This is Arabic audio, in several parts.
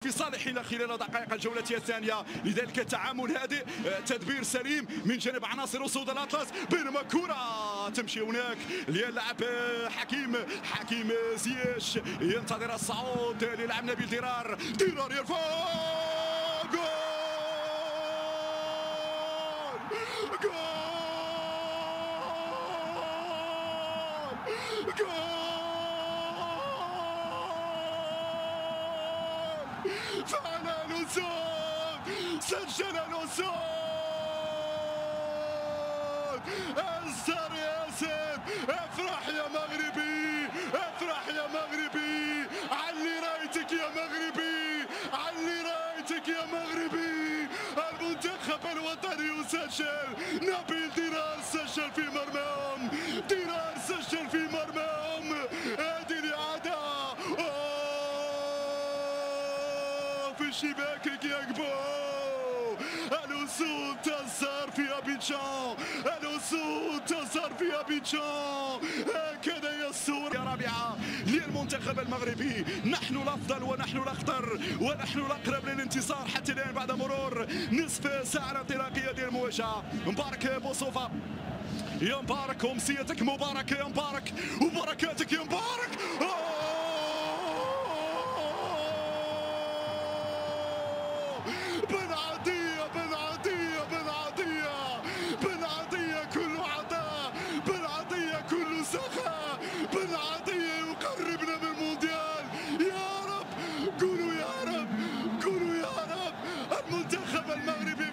في صالحنا خلال دقائق الجولة الثانية، لذلك تعامل هادئ، تدبير سليم من جانب عناصر أسود الأطلس، بينما كرة تمشي هناك للاعب حكيم زياش ينتظر الصعود للاعب نبيل درار يرفع جول فعل الأسود، سجل الأسود، أنصر ياسر، افرح يا مغربي، افرح يا مغربي، علي رايتك يا مغربي، علي رايتك يا مغربي. المنتخب الوطني يسجل، نبيل درار سجل في مرماهم، درار سجل في مرماهم. هذه الإعادة في شباكك يا قبو. الأسود تزهر في أبيجان، الأسود تزهر في أبيجان. هكذا هي الصورة رابعة للمنتخب المغربي. نحن الأفضل ونحن الأخطر ونحن الأقرب للانتصار حتى الآن بعد مرور نصف ساعة انطلاقية ديال المواجهة. مبارك بوصوفة يا مبارك، أمسيتك مباركة يا مبارك، وبركاتك يا مبارك. بن عطية كله عطاء، بن عطية كله سخاء، بن عطية يقربنا من المونديال. يا رب قولوا يا رب، قولوا يا رب، المنتخب المغربي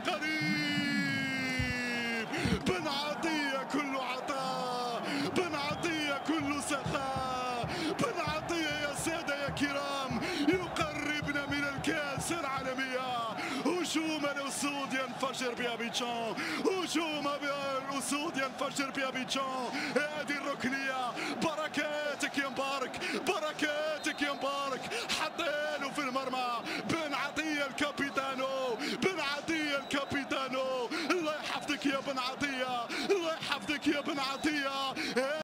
قريب. بن عطية كله عطاء، بن عطية كله سخاء، بن عطية يا سادة يا كرام يقربنا من الكأس العالمية. هجوم الأسود ينفجر بأبيجان، هجوم الأسود ينفجر بأبيجان. هذه الركنية بركاتك يا مبارك، بركاتك يا مبارك. حطينه في المرمى بن عطية الكابيتانو، بن عطية الكابيتانو. الله يحفظك يا بن عطية، الله يحفظك يا بن عطية.